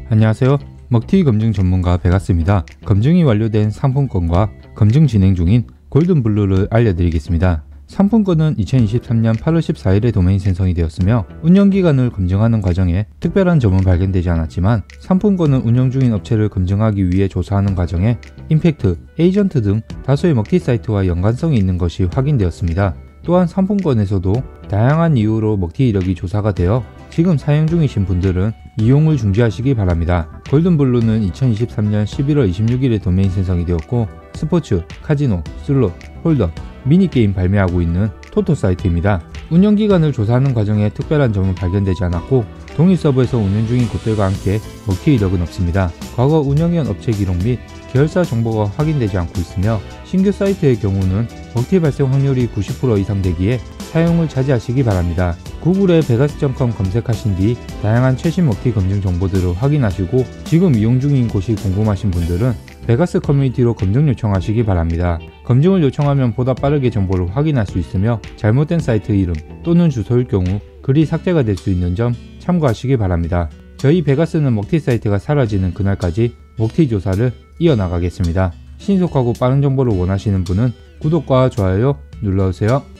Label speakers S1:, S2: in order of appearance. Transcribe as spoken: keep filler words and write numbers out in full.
S1: 안녕하세요. 먹튀 검증 전문가 베가스입니다. 검증이 완료된 상품권과 검증 진행 중인 골든블루를 알려드리겠습니다. 상품권은 이천이십삼년 팔월 십사일에 도메인 생성이 되었으며 운영기간을 검증하는 과정에 특별한 점은 발견되지 않았지만 상품권은 운영 중인 업체를 검증하기 위해 조사하는 과정에 임팩트, 에이전트 등 다수의 먹튀 사이트와 연관성이 있는 것이 확인되었습니다. 또한 상품권에서도 다양한 이유로 먹튀 이력이 조사가 되어 지금 사용 중이신 분들은 이용을 중지하시기 바랍니다. 골든블루는 이천이십삼년 십일월 이십육일에 도메인 생성이 되었고 스포츠, 카지노, 슬롯, 홀더, 미니게임 발매하고 있는 토토 사이트입니다. 운영기간을 조사하는 과정에 특별한 점은 발견되지 않았고 동일 서버에서 운영 중인 곳들과 함께 먹튀 이력은 없습니다. 과거 운영해온 업체 기록 및 계열사 정보가 확인되지 않고 있으며 신규 사이트의 경우는 먹튀 발생 확률이 구십 퍼센트 이상 되기에 사용을 자제하시기 바랍니다. 구글에 베가스 닷 컴 검색하신 뒤 다양한 최신 먹튀 검증 정보들을 확인하시고 지금 이용 중인 곳이 궁금하신 분들은 베가스 커뮤니티로 검증 요청하시기 바랍니다. 검증을 요청하면 보다 빠르게 정보를 확인할 수 있으며 잘못된 사이트 이름 또는 주소일 경우 글이 삭제가 될 수 있는 점 참고하시기 바랍니다. 저희 베가스는 먹튀 사이트가 사라지는 그날까지 먹튀 조사를 이어나가겠습니다. 신속하고 빠른 정보를 원하시는 분은 구독과 좋아요 눌러주세요.